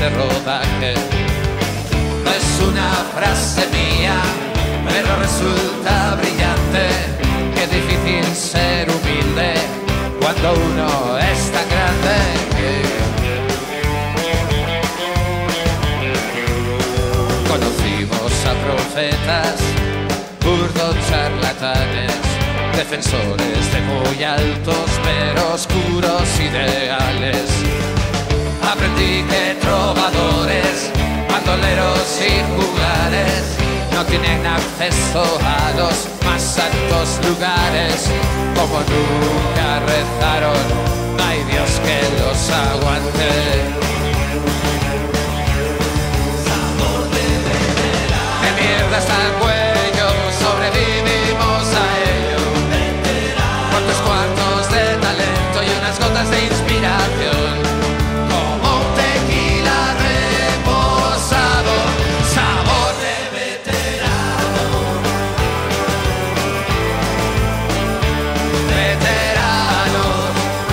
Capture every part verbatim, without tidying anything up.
de rodaje. No es una frase mía, pero resulta brillante. Qué difícil ser humilde cuando uno es tan grande. Conocimos a profetas, burdos charlatanes, defensores de muy altos pero oscuros ideales. Aprendí que trovadores, bandoleros y juglares no tienen acceso a los más altos lugares. Como nunca rezaron, no hay Dios que los aguante. ¡Qué mierda está el cuello! Sobrevivimos a ello. Cuántos cuartos de talento y unas gotas de inspiración. Como un tequila reposado, sabor de veterano. Veteranos.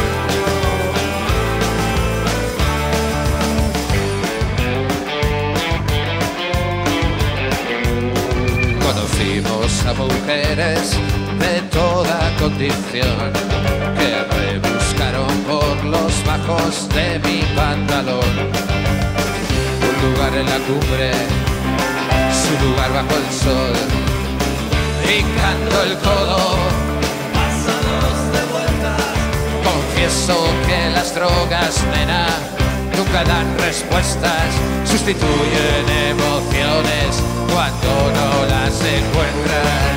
Conocimos a mujeres de toda condición que rebuscaron por los bajos de mi pantalón. Un lugar en la cumbre, su lugar bajo el sol, picando el codo, pasados de vueltas. Confieso que las drogas, nena, nunca dan respuestas, sustituyen emociones cuando no las encuentras.